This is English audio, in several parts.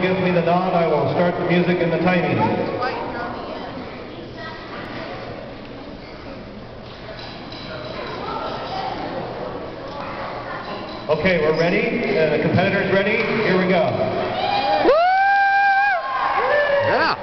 gives me the nod, I will start the music and the timing. Okay, we're ready. The competitors ready? Here we go. Woo! Yeah.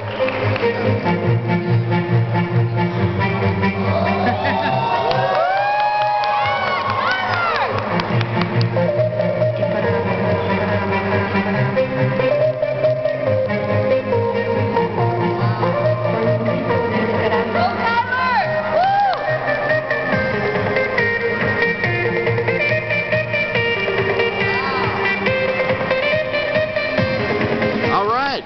All right.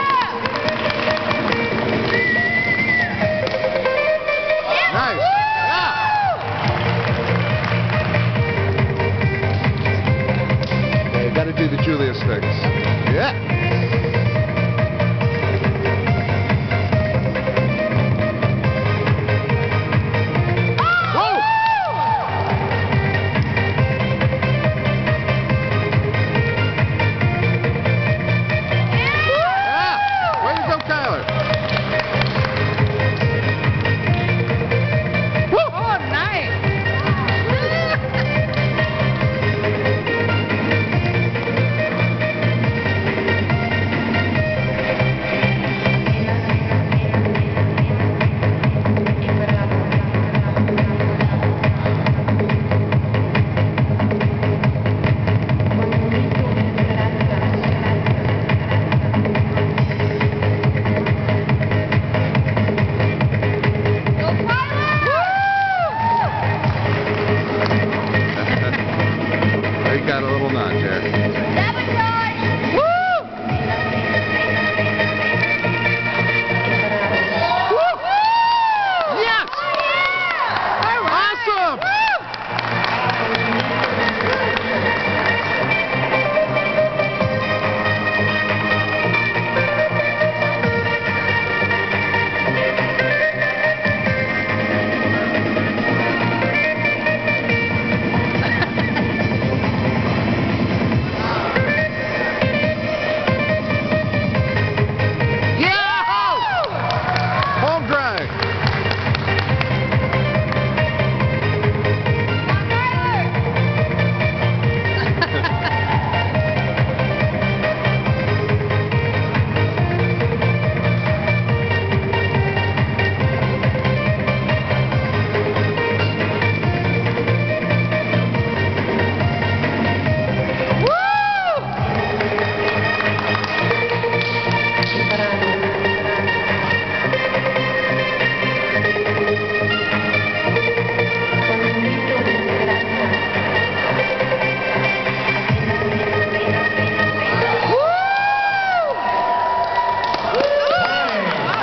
Nice. Yeah. You got to do the Julius things. Yeah. Got a little nod there. Sabotage! Woo! Yes! Awesome!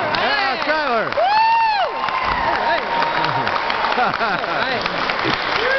All right.